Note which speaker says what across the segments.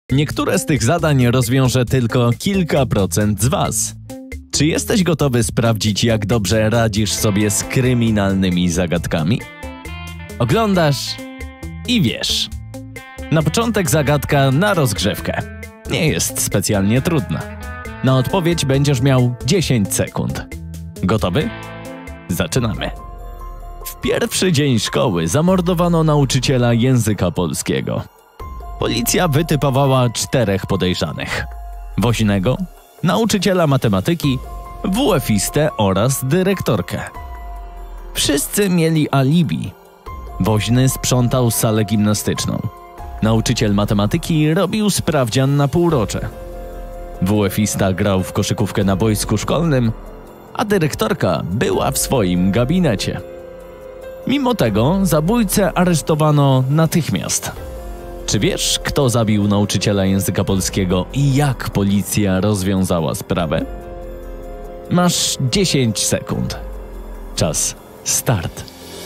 Speaker 1: Niektóre z tych zadań rozwiąże tylko kilka procent z Was. Czy jesteś gotowy sprawdzić, jak dobrze radzisz sobie z kryminalnymi zagadkami? Oglądasz i wiesz. Na początek zagadka na rozgrzewkę. Nie jest specjalnie trudna. Na odpowiedź będziesz miał 10 sekund. Gotowy? Zaczynamy. W pierwszy dzień szkoły zamordowano nauczyciela języka polskiego. Policja wytypowała 4 podejrzanych. Woźnego, nauczyciela matematyki, WF-istę oraz dyrektorkę. Wszyscy mieli alibi. Woźny sprzątał salę gimnastyczną. Nauczyciel matematyki robił sprawdzian na półrocze. WF-ista grał w koszykówkę na boisku szkolnym, a dyrektorka była w swoim gabinecie. Mimo tego zabójcę aresztowano natychmiast. Czy wiesz, kto zabił nauczyciela języka polskiego i jak policja rozwiązała sprawę? Masz 10 sekund. Czas start.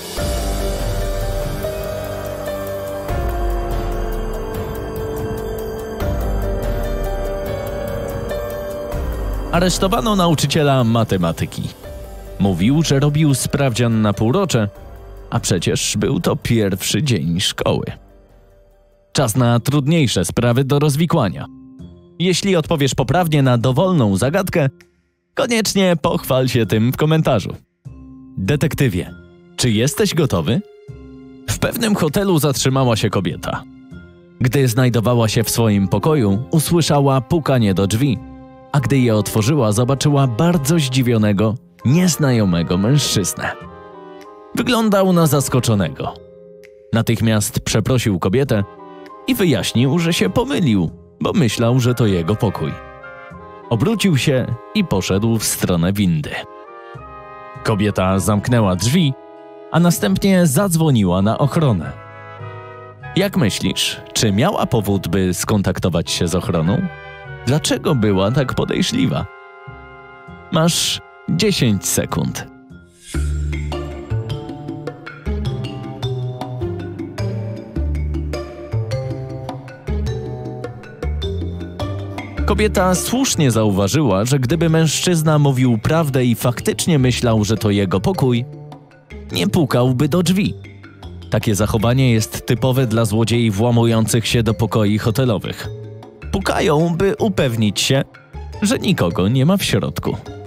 Speaker 1: Aresztowano nauczyciela matematyki. Mówił, że robił sprawdzian na półrocze, a przecież był to pierwszy dzień szkoły. Czas na trudniejsze sprawy do rozwikłania. Jeśli odpowiesz poprawnie na dowolną zagadkę, koniecznie pochwal się tym w komentarzu. Detektywie, czy jesteś gotowy? W pewnym hotelu zatrzymała się kobieta. Gdy znajdowała się w swoim pokoju, usłyszała pukanie do drzwi, a gdy je otworzyła, zobaczyła bardzo zdziwionego, nieznajomego mężczyznę. Wyglądał na zaskoczonego. Natychmiast przeprosił kobietę i wyjaśnił, że się pomylił, bo myślał, że to jego pokój. Obrócił się i poszedł w stronę windy. Kobieta zamknęła drzwi, a następnie zadzwoniła na ochronę. Jak myślisz, czy miała powód, by skontaktować się z ochroną? Dlaczego była tak podejrzliwa? Masz 10 sekund. Kobieta słusznie zauważyła, że gdyby mężczyzna mówił prawdę i faktycznie myślał, że to jego pokój, nie pukałby do drzwi. Takie zachowanie jest typowe dla złodziei włamujących się do pokoi hotelowych. Pukają, by upewnić się, że nikogo nie ma w środku.